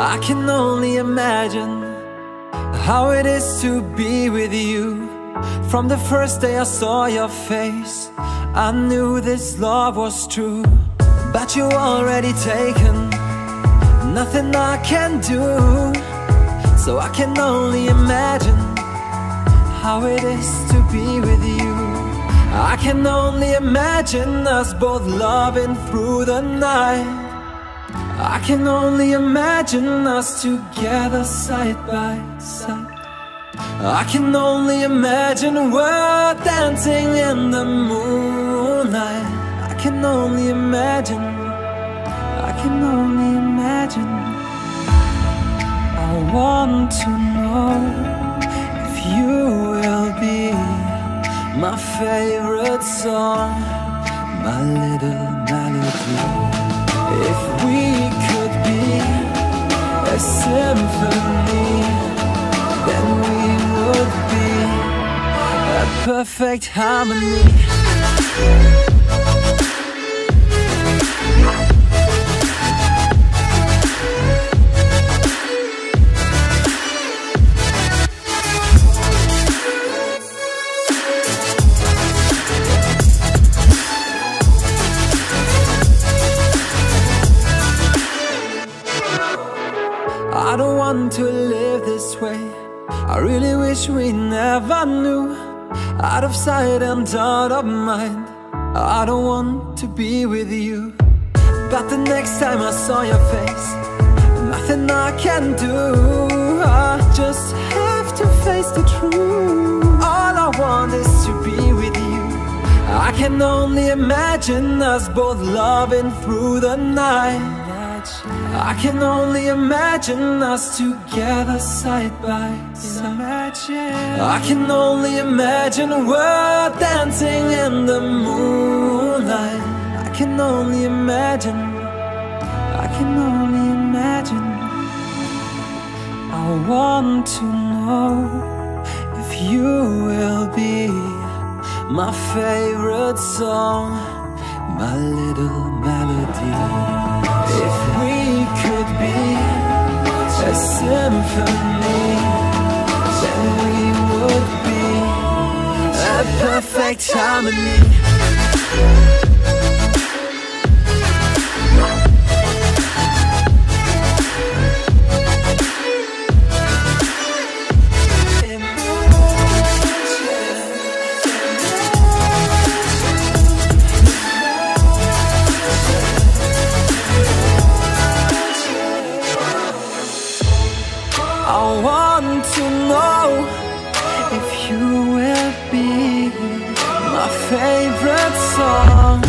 I can only imagine how it is to be with you. From the first day I saw your face, I knew this love was true. But you already taken, nothing I can do. So I can only imagine how it is to be with you. I can only imagine us both loving through the night. I can only imagine us together side by side. I can only imagine we're dancing in the moonlight. I can only imagine, I can only imagine. I want to know if you will be my favorite song, my little melody. If we could be a symphony, then we would be a perfect harmony. I don't want to live this way. I really wish we never knew. Out of sight and out of mind, I don't want to be with you. But the next time I saw your face, nothing I can do. I just have to face the truth. All I want is to be with you. I can only imagine us both loving through the night. I can only imagine us together side by side. I can only imagine we're dancing in the moonlight. I can only imagine, I can only imagine. I want to know if you will be my favorite song, my little melody. If we could be a symphony, then we would be a perfect harmony. I want to know if you will be my favorite song.